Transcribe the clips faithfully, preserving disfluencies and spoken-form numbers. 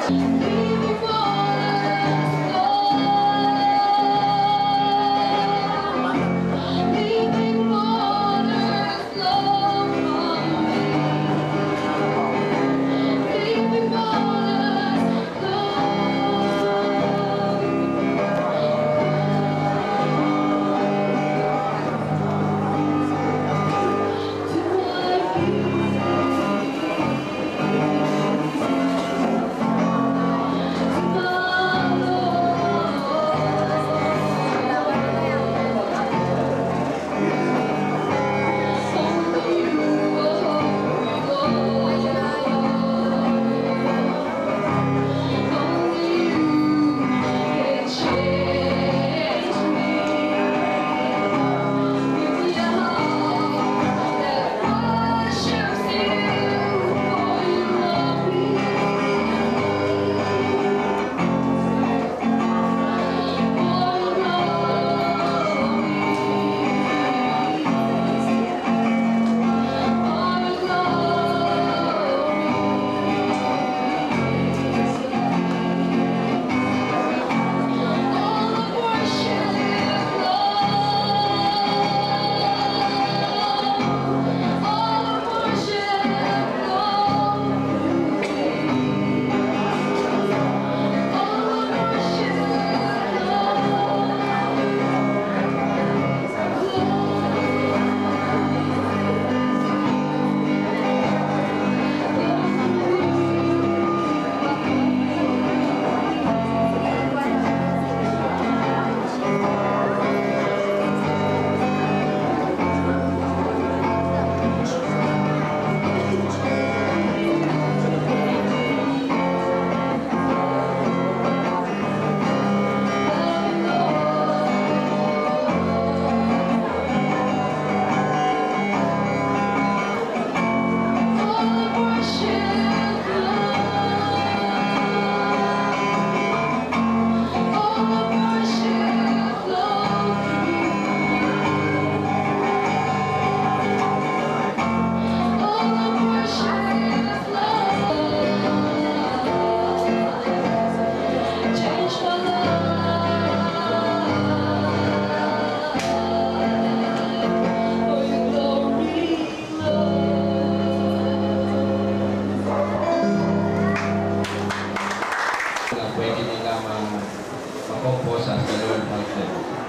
ma-compose as the Lord helped them.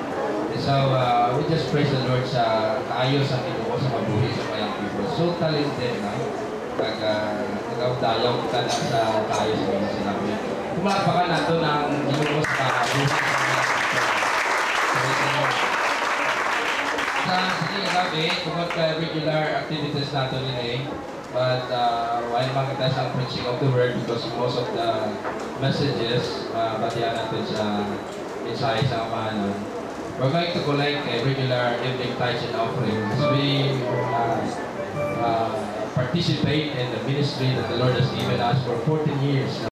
So, uh, we just praise the Lord sa kaayos ang Ginoo sa mabuhi sa mga young people. So talented na. Pag nag-dayaw kita na sa kaayos ng mga sinabi. Kumapakan nato ng Ginoo sa mabuhi sa mga sa sige gabi, tungkol ka regular activities nato din eh. But uh, while makita sa preaching of the word, because most of the messages, uh, batiyan natin sa mensahe sa amahan, we're going to collect a regular evening tithes and offerings. We uh, uh, participate in the ministry that the Lord has given us for fourteen years.